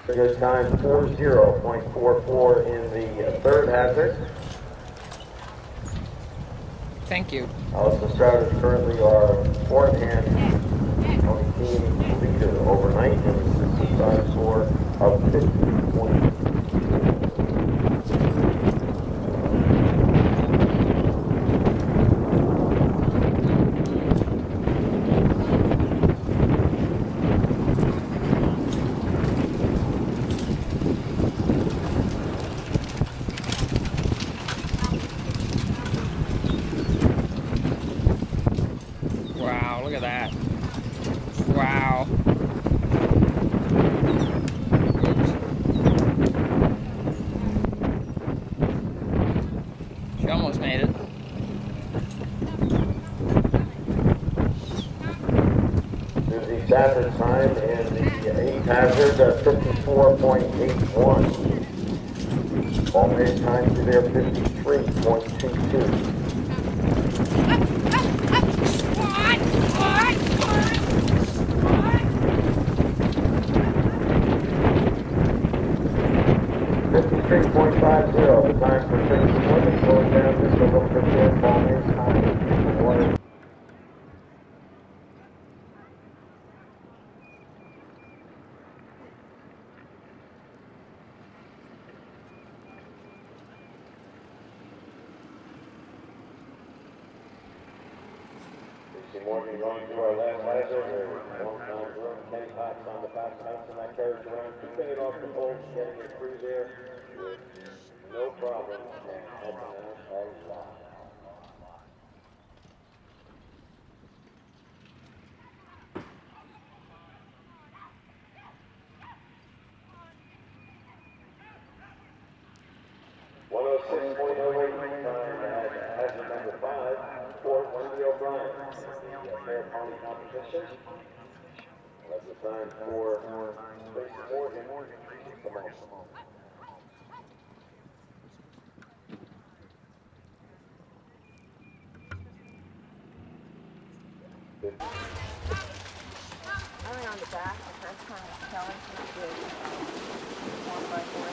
Good time 40.44 in the third hazard. Thank you. Allison Stroud is currently our fourth and only team leader overnight in the time score of 50.2. Wow, look at that. Wow. Oops. She almost made it. There's the Stafford time in the 8th hazard at 54.81. Ball made time to their 53.22. 53.50, the time for 6 swimming, slowing down just a little bit there. Ball makes time to water. Morgan going to our last hazard. One time room, Kenny Potts on the back, bouncing that carriage around, keeping it off the pole, getting it through there with no problem, and helping out a lot. Hazard number 5 for Wendy O'Brien. The fair pony competition. That's the time for Tracy Morgan. Come on. I went on the back the first time at Challenge and I did 1x4.